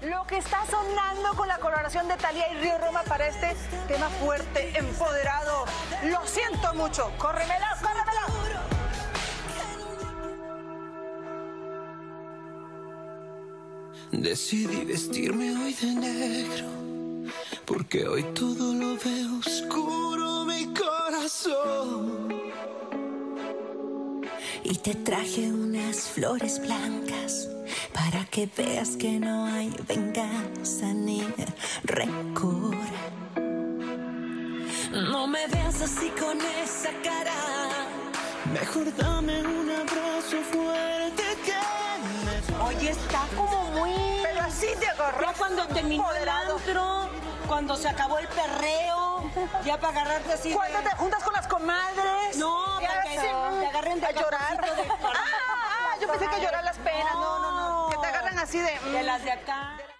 Lo que está sonando con la colaboración de Thalía y Río Roma para este tema fuerte, empoderado. Lo siento mucho. ¡Córremelo, córremelo! Decidí vestirme hoy de negro, porque hoy todo lo veo oscuro, mi corazón. Y te traje unas flores blancas para que veas que no hay venganza ni rencor. No me veas así con esa cara, Mejor dame un abrazo fuerte que me... Oye, está como muy... Pero así te agarró. Ya cuando terminó el empoderado. antro, cuando se acabó el perreo, ya para agarrarte así Cuando te juntas con las comadres. No, ¿Qué para que hacen? te agarren de a llorar. caponcito de- Yo pensé que llorar las penas. No. Que te agarran así de... de las de acá.